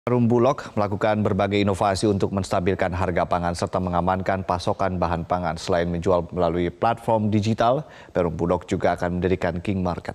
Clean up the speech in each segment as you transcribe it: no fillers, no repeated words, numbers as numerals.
Perum Bulog melakukan berbagai inovasi untuk menstabilkan harga pangan serta mengamankan pasokan bahan pangan. Selain menjual melalui platform digital, Perum Bulog juga akan mendirikan King Market.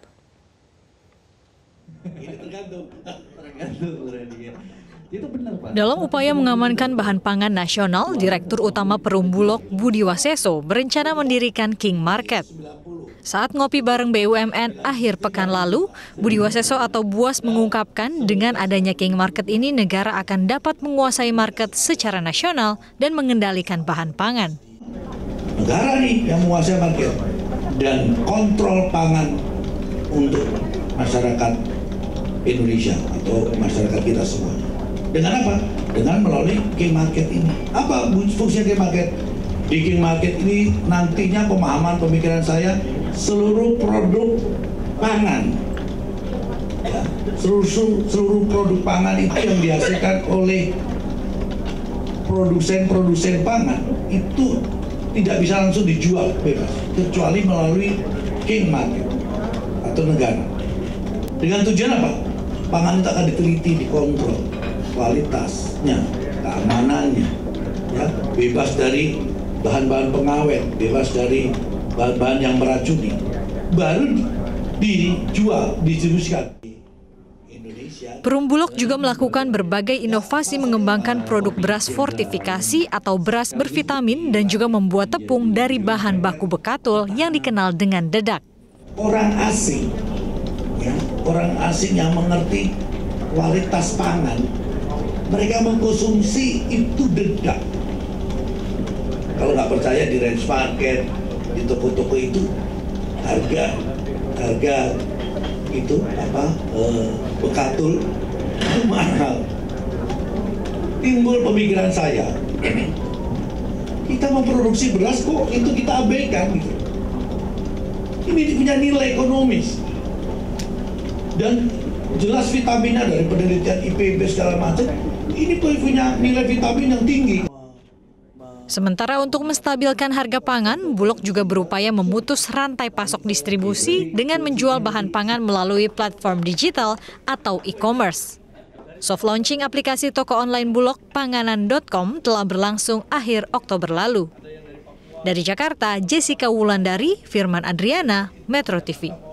Dalam upaya mengamankan bahan pangan nasional, Direktur Utama Perum Bulog Budi Waseso berencana mendirikan King Market. Saat ngopi bareng BUMN akhir pekan lalu, Budi Waseso atau Buas mengungkapkan dengan adanya King Market ini negara akan dapat menguasai market secara nasional dan mengendalikan bahan pangan. Negara nih yang menguasai market dan kontrol pangan untuk masyarakat Indonesia atau masyarakat kita semua. Dengan apa? Dengan melalui King Market ini. Apa fungsi King Market? Di King Market ini nantinya pemahaman pemikiran saya seluruh produk pangan, ya, seluruh produk pangan itu yang dihasilkan oleh produsen pangan itu tidak bisa langsung dijual bebas, kecuali melalui King Market atau negara. Dengan tujuan apa? Pangan itu akan diteliti, dikontrol kualitasnya, keamanannya, ya, bebas dari bahan-bahan pengawet, bebas dari bahan-bahan yang meracuni, baru dijual, didistribusikan. Perum Bulog juga melakukan berbagai inovasi mengembangkan produk beras fortifikasi atau beras bervitamin dan juga membuat tepung dari bahan baku bekatul yang dikenal dengan dedak. Orang asing, ya, orang asing yang mengerti kualitas pangan, mereka mengkonsumsi itu dedak. Kalau nggak percaya di range market, di toko-toko itu harga itu bekatul itu mahal. Timbul pemikiran saya, kita memproduksi beras kok itu kita abaikan gitu. Ini punya nilai ekonomis dan jelas vitaminnya dari penelitian IPB segala macam. Ini punya nilai vitamin yang tinggi. Sementara untuk menstabilkan harga pangan, Bulog juga berupaya memutus rantai pasok distribusi dengan menjual bahan pangan melalui platform digital atau e-commerce. Soft launching aplikasi toko online Bulog, panganan.com telah berlangsung akhir Oktober lalu. Dari Jakarta, Jessica Wulandari, Firman Adriana, Metro TV.